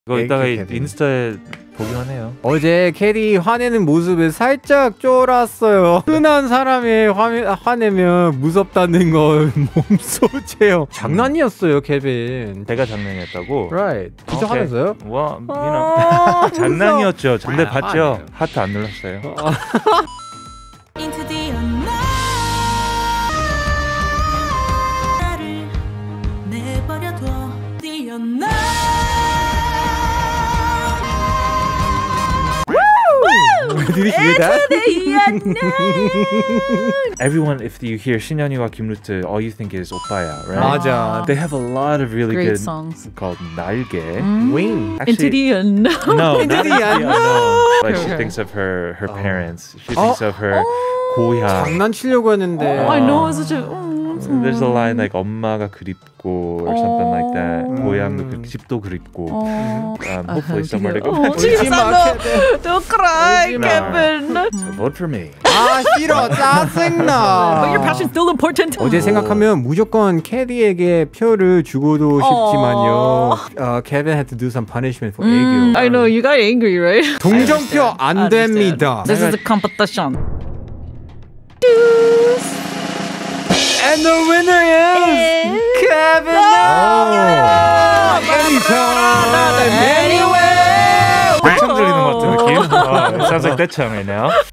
이거 이따가 케빈. 인스타에 보기만 해요. 어제 캐리 화내는 모습에 살짝 쫄았어요. 흔한 사람이 화내면 무섭다는 건 몸소재요. 장난이었어요, 케빈. 제가 장난이었다고? Right. 진짜 오케이. 화냈어요? 와, 장난이었죠. 근데 봤죠? 화내요. 하트 안 눌렀어요. Into the unknown 나를 내버려둬 The unknown Did you hear that? The unknown Everyone, if you hear 신현이와 김루트, all you think is 오빠야, right? 맞아. They have a lot of really Great good songs. called 날개. Wing. Into the unknown. No, Into not the Into the unknown. Like she Okay. thinks of her parents. She thinks of her 고향. 장난치려고 했는데. I know, it's such a. There's a line like 엄마가 그립고 or something like that. 고향도 그립고 집도 그립고. Hopefully somewhere to go. Jesus, no. Don't cry, No. Kevin. So vote for me. 아 싫어 짜증나. But your passion's still important. 어제 생각하면 무조건 캐리에게 표를 주고도 싶지만요. Kevin had to do some punishment for 애교. I know, you got angry, right? 동정표 안 됩니다. This is a competition. And the winner is Kevin. Anytime, anywhere. 떼창 들리는 것 같은 느낌? It sounds like 떼창 right now.